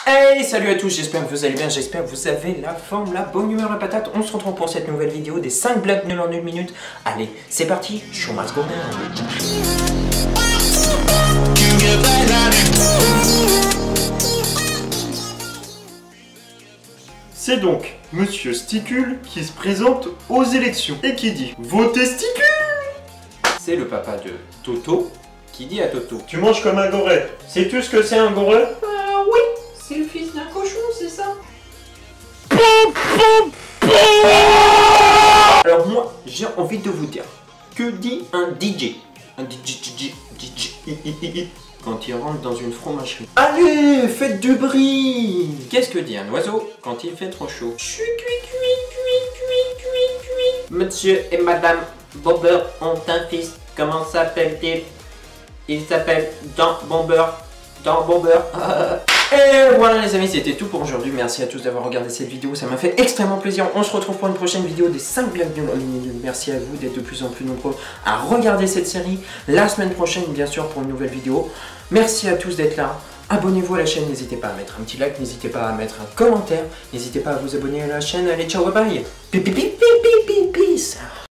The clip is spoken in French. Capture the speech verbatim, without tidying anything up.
Hey, salut à tous, j'espère que vous allez bien, j'espère que vous avez la forme, la bonne humeur, la patate. On se retrouve pour cette nouvelle vidéo des cinq blagues nulles en une minute. Allez, c'est parti, show must go down. C'est donc Monsieur Sticule qui se présente aux élections et qui dit « Votez Sticule !» C'est le papa de Toto qui dit à Toto: Tu manges comme un goret. Sais-tu ce que c'est un goret? Ah oui, c'est le fils d'un cochon, c'est ça? Alors moi, j'ai envie de vous dire, que dit un D J? Un D J, D J, D J, quand il rentre dans une fromagerie. Allez, faites du bruit! Qu'est-ce que dit un oiseau quand il fait trop chaud? Je suis cuit, cuit, cuit, cuit, cuit, cuit. Monsieur et Madame Bomber ont un fils. Comment s'appelle-t-il? Il s'appelle Dan Bomber. Dan Bomber. Et voilà les amis, c'était tout pour aujourd'hui. Merci à tous d'avoir regardé cette vidéo, ça m'a fait extrêmement plaisir. On se retrouve pour une prochaine vidéo des cinq blagues nulles en une minute. Merci à vous d'être de plus en plus nombreux à regarder cette série. La semaine prochaine, bien sûr, pour une nouvelle vidéo. Merci à tous d'être là. Abonnez-vous à la chaîne, n'hésitez pas à mettre un petit like, n'hésitez pas à mettre un commentaire, n'hésitez pas à vous abonner à la chaîne. Allez, ciao, bye bye. Peace.